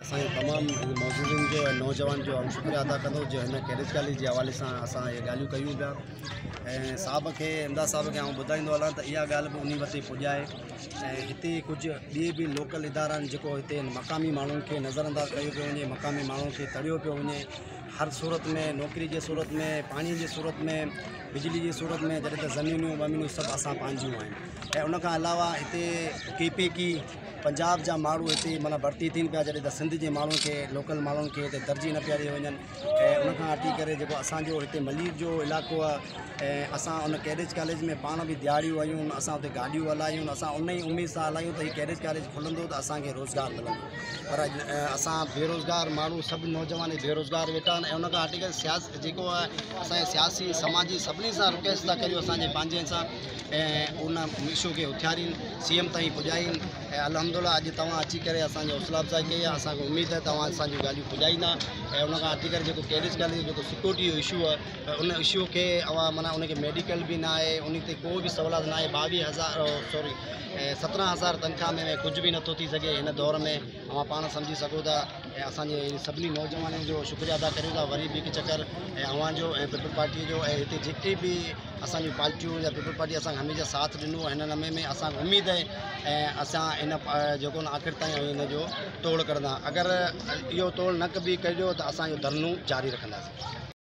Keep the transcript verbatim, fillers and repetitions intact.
तमाम मौजूदन जो नौजवान जो शुक्रिया अदा कंदो जो हिन कैरेज कॉलेज के हवाले से असां ये ॻाल्हियूं कयूं पिया ऐं साहब के इमदाद साहब के आउं ॿुधाईंदो हलां त इहा ॻाल्हि बि उन वटि पुॼाए ऐं हिते कुझु ॿिए बि लोकल इदारा आहिनि जेको हिते मक़ामी माण्हुनि खे नज़रअंदाज़ कयो पियो वञे, मक़ामी माण्हुनि खे तड़ियो पियो वञे। हर सूरत में नौकरी की सूरत में, पानी की सूरत में, बिजली की सूरत में, जॾहिं त ज़मीनूं वमीनूं सभु असां पंहिंजियूं आहिनि। ऐं उन खां अलावा हिते के पे की पंजाब जा माण्हू हिते माना भर्ती थियनि पिया, जॾहिं त सिंध जे माण्हुनि खे लोकल माण्हुनि खे हिते तरजीह न पिया ॾिए वञनि। ऐं उन खां हटी करे जेको असांजो हिते मलीर जो इलाइक़ो आहे ऐं असां उन कैरेज कॉलेज में पाण बि दिहाड़ियूं आहियूं, असां हुते गाॾियूं हलायूं, असां उन ई उमेद सां हलायूं त हीउ कैरेज कॉलेज खुलंदो त असांखे रोज़गारु मिलंदो। पर असां बेरोज़गार माण्हू सभु नौजवान बेरोज़गार वेठा आहिनि। ऐं उन खां हटी करे सियास जेको आहे असांजे सियासी समाजी सभिनी सां रिक्वेस्ट था करियूं असांजे पंहिंजे सां ऐं उन इशू खे उथियारीनि, सी एम ताईं पुॼाइनि। ऐं अल्हम्दुलिल्लाह अॼु तव्हां अची करे असांजी हौसला अफ़ज़ाई कई आहे, असांखे उमेदु आहे तव्हां असांजूं ॻाल्हियूं पुॼाईंदा। ऐं उन खां हटी करे जेको कैरेज कॉलेज जो जेको सिक्योरिटी जो इशू आहे उन इशू खे अवां माना उनखे मेडिकल बि न आहे, उन ते को बि सहूलियत न आहे। ॿावीह हज़ार सॉरी सत्रहं हज़ार तनख़्वाह में कुझु बि नथो थी सघे हिन दौर में, अवां पाण सम्झी सघो था। ऐं असांजे सभिनी नौजवाननि जो शुक्रिया अदा करियूं था वरी बि हिकु चकर ऐं अवां जो ऐं पीपल पार्टी जो। ऐं हिते जेके बि असांजूं पार्टियूं या पीपल पार्टी असांखे हमेशह साथ ॾिनो हिन नमे में, असांखे उमेदु आहे ऐं असां इन जेको न आख़िर ताईं हिन जो तोड़ कंदा। अगरि इहो तोड़ न बि करियो त असांजो धरनो जारी रखंदासीं।